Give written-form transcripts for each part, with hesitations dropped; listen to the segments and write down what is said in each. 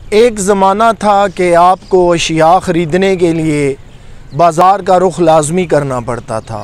एक ज़माना था कि आपको अशिया ख़रीदने के लिए बाज़ार का रुख लाजमी करना पड़ता था।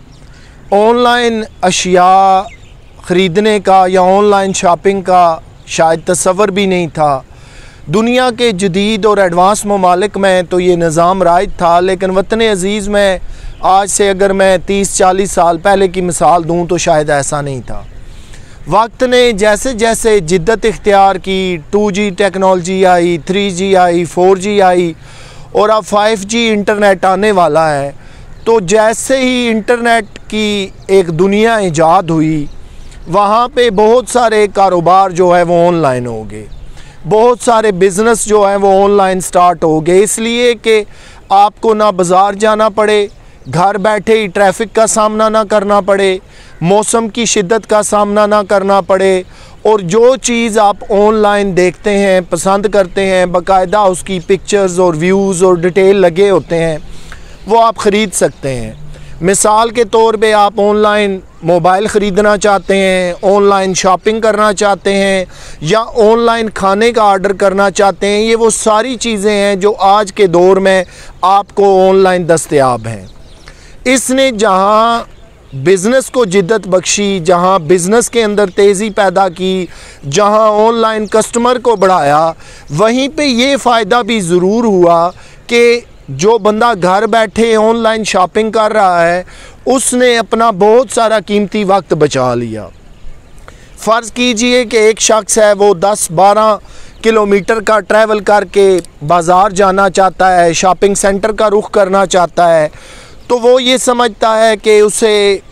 ऑनलाइन अशिया ख़रीदने का या ऑनलाइन शॉपिंग का शायद तसव्वुर भी नहीं था। दुनिया के जदीद और एडवांस ममालिक में तो ये निज़ाम राइज था, लेकिन वतन अज़ीज़ में आज से अगर मैं 30-40 साल पहले की मिसाल दूँ तो शायद ऐसा नहीं था। वक्त ने जैसे जैसे जिद्दत इख्तियार की, 2G टेक्नोलॉजी आई, 3G आई, 4G आई और अब 5G इंटरनेट आने वाला है, तो जैसे ही इंटरनेट की एक दुनिया ईजाद हुई, वहाँ पे बहुत सारे कारोबार जो है वो ऑनलाइन हो गए, बहुत सारे बिज़नेस जो है वो ऑनलाइन स्टार्ट हो गए, इसलिए कि आपको ना बाज़ार जाना पड़े, घर बैठे ही ट्रैफिक का सामना ना करना पड़े, मौसम की शिद्दत का सामना ना करना पड़े, और जो चीज़ आप ऑनलाइन देखते हैं, पसंद करते हैं, बाकायदा उसकी पिक्चर्स और व्यूज़ और डिटेल लगे होते हैं, वो आप ख़रीद सकते हैं। मिसाल के तौर पे आप ऑनलाइन मोबाइल ख़रीदना चाहते हैं, ऑनलाइन शॉपिंग करना चाहते हैं या ऑनलाइन खाने का आर्डर करना चाहते हैं, ये वो सारी चीज़ें हैं जो आज के दौर में आपको ऑनलाइन दस्तयाब हैं। इसने जहाँ बिज़नेस को जिद्दत बख्शी, जहाँ बिज़नेस के अंदर तेज़ी पैदा की, जहाँ ऑनलाइन कस्टमर को बढ़ाया, वहीं पे ये फ़ायदा भी ज़रूर हुआ कि जो बंदा घर बैठे ऑनलाइन शॉपिंग कर रहा है, उसने अपना बहुत सारा कीमती वक्त बचा लिया। फ़र्ज़ कीजिए कि एक शख्स है, वो 10-12 किलोमीटर का ट्रैवल करके बाज़ार जाना चाहता है, शॉपिंग सेंटर का रुख करना चाहता है, तो वो ये समझता है कि उसे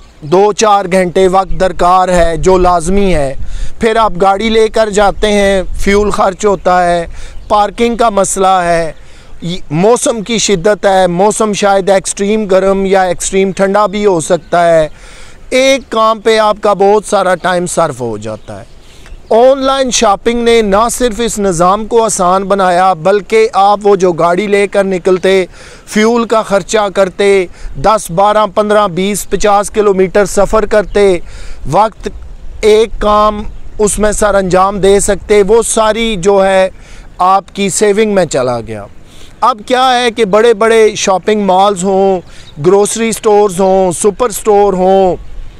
2-4 घंटे वक्त दरकार है, जो लाजमी है। फिर आप गाड़ी लेकर जाते हैं, फ्यूल ख़र्च होता है, पार्किंग का मसला है, मौसम की शिद्दत है, मौसम शायद एक्सट्रीम गर्म या एक्सट्रीम ठंडा भी हो सकता है। एक काम पे आपका बहुत सारा टाइम सर्फ हो जाता है। ऑनलाइन शॉपिंग ने ना सिर्फ इस निज़ाम को आसान बनाया, बल्कि आप वो जो गाड़ी लेकर निकलते, फ्यूल का ख़र्चा करते, 10, 12, 15, 20, 50 किलोमीटर सफ़र करते वक्त एक काम उसमें सर अंजाम दे सकते, वो सारी जो है आपकी सेविंग में चला गया। अब क्या है कि बड़े बड़े शॉपिंग मॉल्स हों, ग्रोसरी स्टोर्स हों, सुपर स्टोर हों,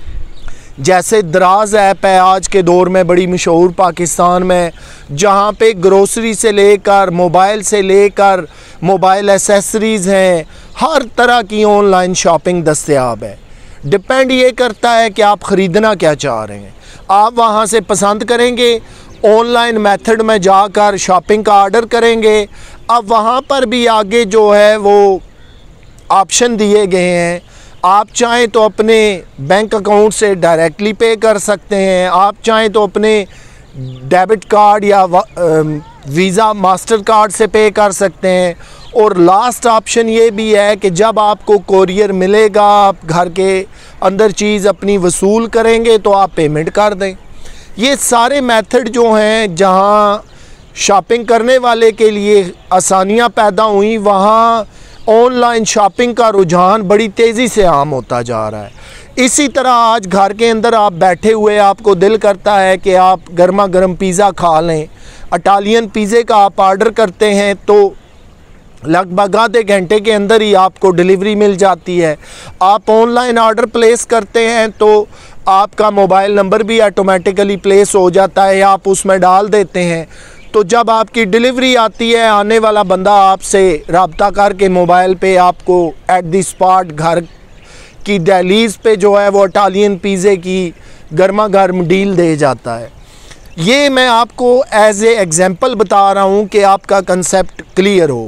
जैसे दराज ऐप है आज के दौर में बड़ी मशहूर पाकिस्तान में, जहाँ पे ग्रोसरी से लेकर मोबाइल से लेकर मोबाइल एसेसरीज़ हैं, हर तरह की ऑनलाइन शॉपिंग दस्तयाब है। डिपेंड ये करता है कि आप ख़रीदना क्या चाह रहे हैं। आप वहाँ से पसंद करेंगे, ऑनलाइन मेथड में जाकर शॉपिंग का आर्डर करेंगे। अब वहाँ पर भी आगे जो है वो ऑप्शन दिए गए हैं। आप चाहें तो अपने बैंक अकाउंट से डायरेक्टली पे कर सकते हैं, आप चाहें तो अपने डेबिट कार्ड या वीज़ा मास्टर कार्ड से पे कर सकते हैं, और लास्ट ऑप्शन ये भी है कि जब आपको कोरियर मिलेगा, आप घर के अंदर चीज़ अपनी वसूल करेंगे तो आप पेमेंट कर दें। ये सारे मेथड जो हैं जहां शॉपिंग करने वाले के लिए आसानियां पैदा हुई, वहाँ ऑनलाइन शॉपिंग का रुझान बड़ी तेज़ी से आम होता जा रहा है। इसी तरह आज घर के अंदर आप बैठे हुए, आपको दिल करता है कि आप गर्मा गर्म पिज़्ज़ा खा लें, इटालियन पिज़्ज़े का आप आर्डर करते हैं तो लगभग आधे घंटे के अंदर ही आपको डिलीवरी मिल जाती है। आप ऑनलाइन ऑर्डर प्लेस करते हैं तो आपका मोबाइल नंबर भी ऑटोमेटिकली प्लेस हो जाता है, आप उसमें डाल देते हैं, तो जब आपकी डिलीवरी आती है, आने वाला बंदा आपसे रब्ता करके मोबाइल पे आपको एट द स्पॉट घर की दहलीज़ पे जो है वो इटालियन पिज़्ज़े की गर्मा गर्म डील दे जाता है। ये मैं आपको एज ए एग्ज़ाम्पल बता रहा हूँ कि आपका कंसेप्ट क्लियर हो।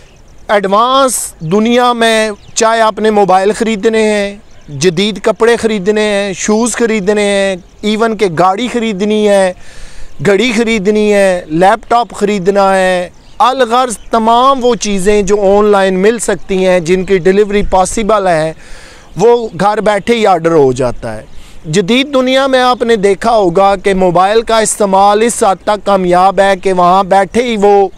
एडवांस दुनिया में चाहे आपने मोबाइल ख़रीदने हैं, जदीद कपड़े ख़रीदने हैं, शूज़ ख़रीदने हैं, इवन के गाड़ी ख़रीदनी है, घड़ी ख़रीदनी है, लैपटॉप ख़रीदना है, अलगर्ज़ तमाम वो चीज़ें जो ऑनलाइन मिल सकती हैं, जिनकी डिलीवरी पॉसिबल है, वो घर बैठे ही आर्डर हो जाता है। जदीद दुनिया में आपने देखा होगा कि मोबाइल का इस्तेमाल इस हद तक कामयाब है कि वहाँ बैठे ही वो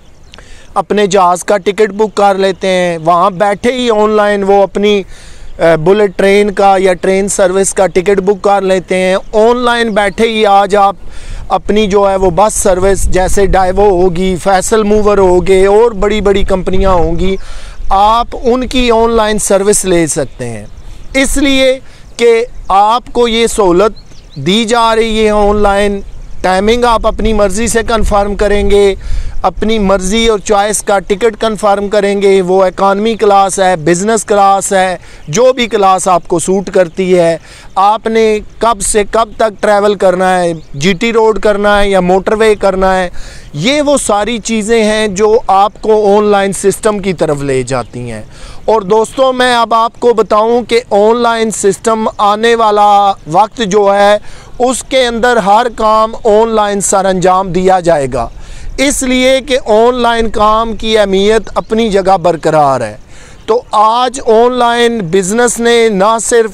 अपने जहाज़ का टिकट बुक कर लेते हैं, वहाँ बैठे ही ऑनलाइन वो अपनी बुलेट ट्रेन का या ट्रेन सर्विस का टिकट बुक कर लेते हैं। ऑनलाइन बैठे ही आज आप अपनी जो है वो बस सर्विस, जैसे डाइवो होगी, फैसल मूवर होगे और बड़ी बड़ी कंपनियां होंगी, आप उनकी ऑनलाइन सर्विस ले सकते हैं। इसलिए कि आपको ये सहूलत दी जा रही है ऑनलाइन। टाइमिंग आप अपनी मर्ज़ी से कंफर्म करेंगे, अपनी मर्ज़ी और चॉइस का टिकट कंफर्म करेंगे, वो इकॉनमी क्लास है, बिज़नेस क्लास है, जो भी क्लास आपको सूट करती है। आपने कब से कब तक ट्रैवल करना है, जीटी रोड करना है या मोटरवे करना है, ये वो सारी चीज़ें हैं जो आपको ऑनलाइन सिस्टम की तरफ ले जाती हैं। और दोस्तों, मैं अब आपको बताऊं कि ऑनलाइन सिस्टम आने वाला वक्त जो है उसके अंदर हर काम ऑनलाइन सरअंजाम दिया जाएगा, इसलिए कि ऑनलाइन काम की अहमियत अपनी जगह बरकरार है। तो आज ऑनलाइन बिज़नेस ने ना सिर्फ,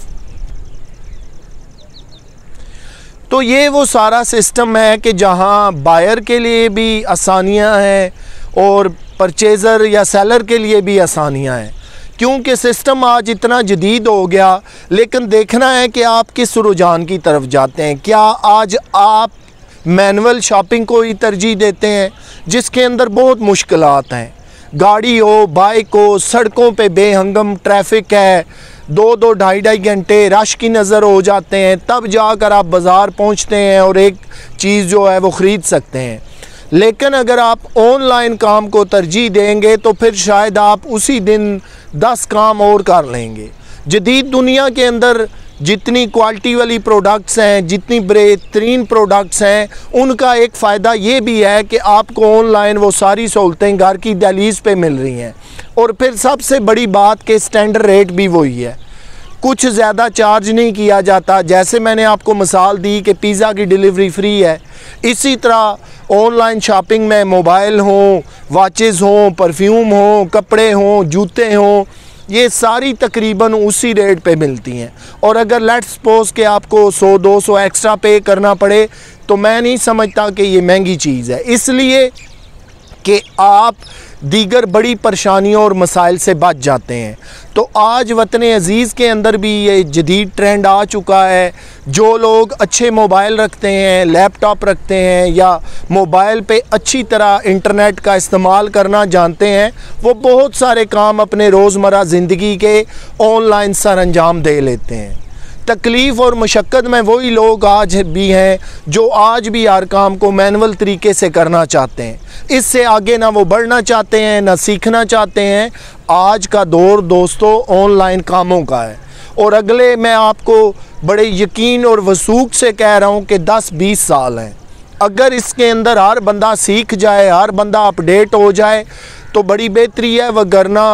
तो ये वो सारा सिस्टम है कि जहां बायर के लिए भी आसानियां हैं और परचेज़र या सेलर के लिए भी आसानियां हैं, क्योंकि सिस्टम आज इतना जदीद हो गया। लेकिन देखना है कि आप किस रुझान की तरफ जाते हैं। क्या आज आप मैनुअल शॉपिंग को ही तरजीह देते हैं, जिसके अंदर बहुत मुश्किलात हैं, गाड़ी हो, बाइक हो, सड़कों पे बेहंगम ट्रैफिक है, 2-2 ढाई घंटे रश की नज़र हो जाते हैं, तब जाकर आप बाज़ार पहुंचते हैं और एक चीज़ जो है वो ख़रीद सकते हैं। लेकिन अगर आप ऑनलाइन काम को तरजीह देंगे तो फिर शायद आप उसी दिन 10 काम और कर लेंगे। जदीद दुनिया के अंदर जितनी क्वालिटी वाली प्रोडक्ट्स हैं, जितनी बेहतरीन प्रोडक्ट्स हैं, उनका एक फ़ायदा ये भी है कि आपको ऑनलाइन वो सारी सहूलतें घर की दहलीज पे मिल रही हैं। और फिर सबसे बड़ी बात कि स्टैंडर्ड रेट भी वही है, कुछ ज़्यादा चार्ज नहीं किया जाता। जैसे मैंने आपको मिसाल दी कि पिज़्ज़ा की डिलीवरी फ्री है, इसी तरह ऑनलाइन शॉपिंग में मोबाइल हों, वॉचेज़ हों, परफ्यूम हों, कपड़े हों, जूते हों, ये सारी तकरीबन उसी रेट पे मिलती हैं। और अगर लेट्स सपोज कि आपको 100-200 एक्स्ट्रा पे करना पड़े तो मैं नहीं समझता कि ये महंगी चीज़ है, इसलिए कि आप दीगर बड़ी परेशानियों और मसाइल से बच जाते हैं। तो आज वतन अज़ीज़ के अंदर भी ये जदीद ट्रेंड आ चुका है। जो लोग अच्छे मोबाइल रखते हैं, लैपटॉप रखते हैं या मोबाइल पे अच्छी तरह इंटरनेट का इस्तेमाल करना जानते हैं, वो बहुत सारे काम अपने रोज़मर्रा ज़िंदगी के ऑनलाइन सरअंजाम दे लेते हैं। तकलीफ़ और मशक्क़त में वही लोग आज भी हैं जो आज भी हर काम को मैनुअल तरीके से करना चाहते हैं। इससे आगे ना वो बढ़ना चाहते हैं, ना सीखना चाहते हैं। आज का दौर दोस्तों ऑनलाइन कामों का है। और अगले, मैं आपको बड़े यकीन और वसूख से कह रहा हूँ कि 10-20 साल हैं, अगर इसके अंदर हर बंदा सीख जाए, हर बंदा अपडेट हो जाए तो बड़ी बेहतरी है। वरना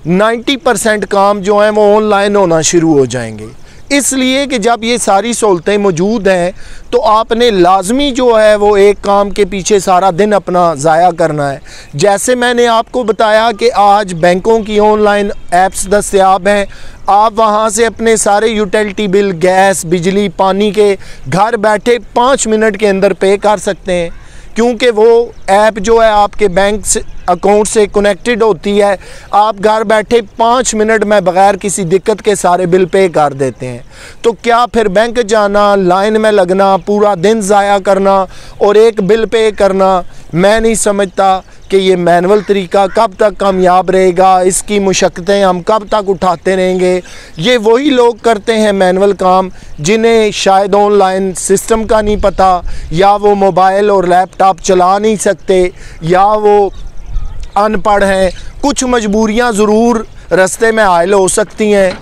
90% काम जो हैं वो ऑनलाइन होना शुरू हो जाएंगे। इसलिए कि जब ये सारी सहूलतें मौजूद हैं तो आपने लाजमी जो है वो एक काम के पीछे सारा दिन अपना ज़ाया करना है। जैसे मैंने आपको बताया कि आज बैंकों की ऑनलाइन ऐप्स दस्तयाब हैं, आप वहाँ से अपने सारे यूटिलिटी बिल, गैस, बिजली, पानी के घर बैठे 5 मिनट के अंदर पे कर सकते हैं, क्योंकि वो ऐप जो है आपके बैंक अकाउंट से कनेक्टेड होती है। आप घर बैठे 5 मिनट में बग़ैर किसी दिक्कत के सारे बिल पे कर देते हैं। तो क्या फिर बैंक जाना, लाइन में लगना, पूरा दिन ज़ाया करना और एक बिल पे करना, मैं नहीं समझता कि ये मैनुअल तरीका कब तक कामयाब रहेगा। इसकी मुशक्क़तें हम कब तक उठाते रहेंगे। ये वही लोग करते हैं मैनुअल काम जिन्हें शायद ऑनलाइन सिस्टम का नहीं पता, या वो मोबाइल और लैपटॉप चला नहीं सकते, या वो अनपढ़ हैं। कुछ मजबूरियां ज़रूर रास्ते में हायल हो सकती हैं।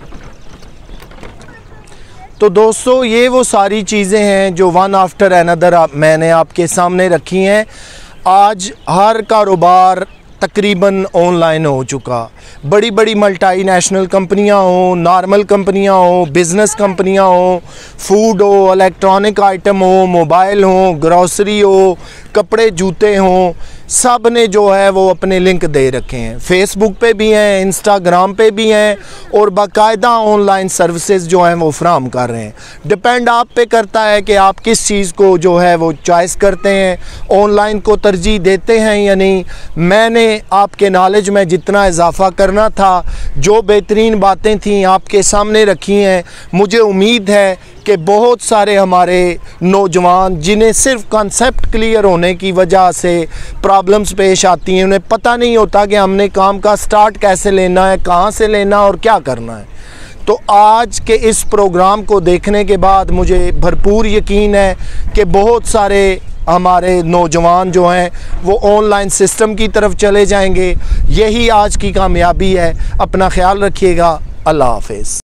तो दोस्तों, ये वो सारी चीज़ें हैं जो वन आफ्टर अनदर मैंने आपके सामने रखी हैं। आज हर कारोबार तकरीबन ऑनलाइन हो चुका। बड़ी बड़ी मल्टीनेशनल कंपनियां हों, नॉर्मल कंपनियां हों, बिज़नेस कंपनियां हों, फूड हो, इलेक्ट्रॉनिक आइटम हो, मोबाइल हो, ग्रॉसरी हो, कपड़े जूते हों, सब ने जो है वो अपने लिंक दे रखे हैं। फेसबुक पे भी हैं, इंस्टाग्राम पे भी हैं और बाकायदा ऑनलाइन सर्विसेज जो हैं वो फ्राहम कर रहे हैं। डिपेंड आप पे करता है कि आप किस चीज़ को जो है वो चॉइस करते हैं, ऑनलाइन को तरजीह देते हैं या नहीं। मैंने आपके नॉलेज में जितना इजाफ़ा करना था, जो बेहतरीन बातें थी आपके सामने रखी हैं। मुझे उम्मीद है कि बहुत सारे हमारे नौजवान जिन्हें सिर्फ कॉन्सेप्ट क्लियर होने की वजह से प्रॉब्लम्स पेश आती हैं, उन्हें पता नहीं होता कि हमने काम का स्टार्ट कैसे लेना है, कहाँ से लेना और क्या करना है। तो आज के इस प्रोग्राम को देखने के बाद मुझे भरपूर यकीन है कि बहुत सारे हमारे नौजवान जो हैं वो ऑनलाइन सिस्टम की तरफ चले जाएंगे। यही आज की कामयाबी है। अपना ख्याल रखिएगा। अल्लाह हाफ़िज़।